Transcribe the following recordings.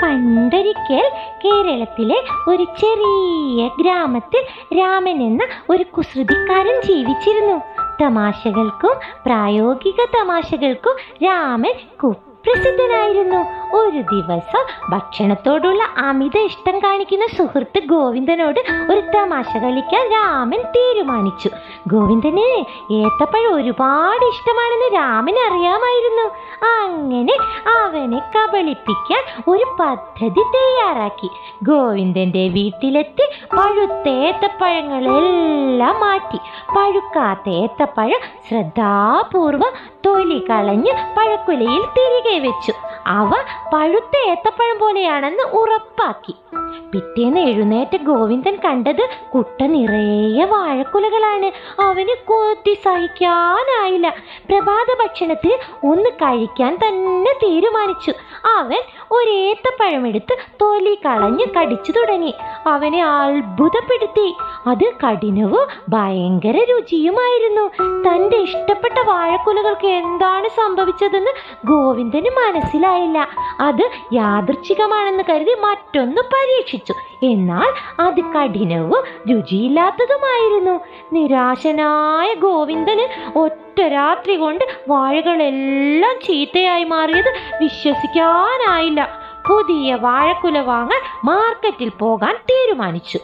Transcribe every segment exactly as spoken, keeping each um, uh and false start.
പണ്ടൊരിക്കൽ കേരളത്തിലെ ഒരു ചെറിയ ഗ്രാമത്തിൽ രാമൻ എന്ന ഒരു കുസൃതിക്കാരൻ ജീവിച്ചിരുന്നു. തമാശകൾക്കും പ്രായോഗിക തമാശകൾക്കും രാമൻ കുപ്രസിദ്ധനായിരുന്നു. ഒരു ദിവസം ഭക്ഷണത്തോടുള്ള അമിത ഇഷ്ടം കാണിക്കുന്ന സുഹൃത്ത് ഗോവിന്ദനോട് ഒരു തമാശ കളിക്കാൻ രാമൻ തീരുമാനിച്ചു. ഗോവിന്ദന് ഏത്തപ്പഴം ഒരുപാട് ഇഷ്ടമാണെന്ന് രാമൻ അറിയാമായിരുന്നു. അങ്ങനെ അവനെ കബളിപ്പിക്കാൻ ഒരു പദ്ധതി തയ്യാറാക്കി. ഗോവിന്ദന്റെ വീട്ടിലെത്തി പഴുത്ത ഏത്തപ്പഴങ്ങളെല്ലാം മാറ്റി പഴുക്കാത്ത ഏത്തപ്പഴം ശ്രദ്ധാപൂർവം തൊലി കളഞ്ഞ് പഴക്കുലയിൽ തിരികെ വെച്ചു. അവ പഴുത്ത ഏത്തപ്പഴം പോലെയാണെന്ന് ഉറപ്പാക്കി. പിറ്റേന്ന് എഴുന്നേറ്റ് ഗോവിന്ദൻ കണ്ടത് കുട്ട നിറയെ വാഴക്കുലകളാണ്. അവന് കൊതി സഹിക്കാനായില്ല. പ്രഭാത ഭക്ഷണത്തിൽ ഒന്ന് കഴിക്കാൻ തന്നെ തീരുമാനിച്ചു. അവൻ ഒരേത്തപ്പഴം എടുത്ത് തൊലി കളഞ്ഞ് കടിച്ചു തുടങ്ങി. അവനെ അത്ഭുതപ്പെടുത്തി. അത് കഠിനവും ഭയങ്കര രുചിയുമായിരുന്നു. തൻ്റെ ഇഷ്ടപ്പെട്ട വാഴക്കുലകൾക്ക് എന്താണ് സംഭവിച്ചതെന്ന് ഗോവിന്ദന് മനസ്സിലായില്ല. അത് യാദൃച്ഛികമാണെന്ന് കരുതി മറ്റൊന്ന് പരീക്ഷിച്ചു. എന്നാൽ അത് കഠിനവും രുചിയില്ലാത്തതുമായിരുന്നു. നിരാശനായ ഗോവിന്ദന് ഒറ്റ രാത്രി കൊണ്ട് വാഴകളെല്ലാം ചീത്തയായി മാറിയത് വിശ്വസിക്കാനായില്ല. പുതിയ വാഴക്കുല വാങ്ങാൻ മാർക്കറ്റിൽ പോകാൻ തീരുമാനിച്ചു.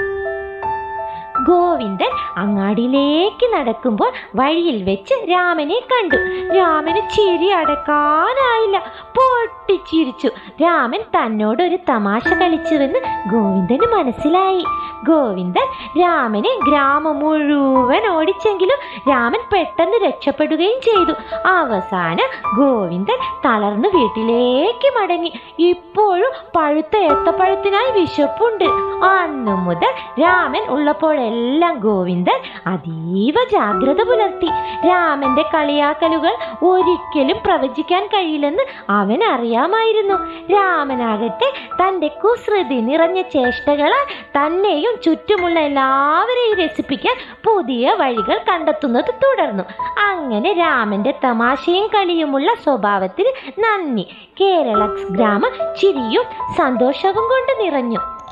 ഗോവിന്ദൻ അങ്ങാടിയിലേക്ക് നടക്കുമ്പോൾ വഴിയിൽ വെച്ച് രാമനെ കണ്ടു. രാമന് ചിരി അടക്കാനായില്ല. പൊട്ടിച്ചിരിച്ചു. രാമൻ തന്നോടൊരു തമാശ കളിച്ചുവെന്ന് ഗോവിന്ദന് മനസ്സിലായി. ഗോവിന്ദൻ രാമനെ ഗ്രാമം മുഴുവൻ ഓടിച്ചെങ്കിലും രാമൻ പെട്ടെന്ന് രക്ഷപ്പെടുകയും ചെയ്തു. അവസാനം ഗോവിന്ദൻ തളർന്നു വീട്ടിലേക്ക് മടങ്ങി. ഇപ്പോഴും പഴുത്ത ഏത്തപ്പഴത്തിനായി വിശപ്പുണ്ട്. അന്നു മുതൽ രാമൻ ഉള്ളപ്പോഴെല്ലാം ഗോവിന്ദൻ അതീവ ജാഗ്രത പുലർത്തി. രാമന്റെ കളിയാക്കലുകൾ ഒരിക്കലും പ്രവചിക്കാൻ കഴിയില്ലെന്ന് അവൻ അറിയാമായിരുന്നു. രാമനാകട്ടെ തൻ്റെ കുസൃതി നിറഞ്ഞ ചേഷ്ടകളാൽ തന്നെയും ചുറ്റുമുള്ള എല്ലാവരെയും രസിപ്പിക്കാൻ പുതിയ വഴികൾ കണ്ടെത്തുന്നത് തുടർന്നു. അങ്ങനെ രാമന്റെ തമാശയും കളിയുമുള്ള സ്വഭാവത്തിന് നന്ദി. കേരള ഗ്രാമം ചിരിയും സന്തോഷവും കൊണ്ട് നിറഞ്ഞു.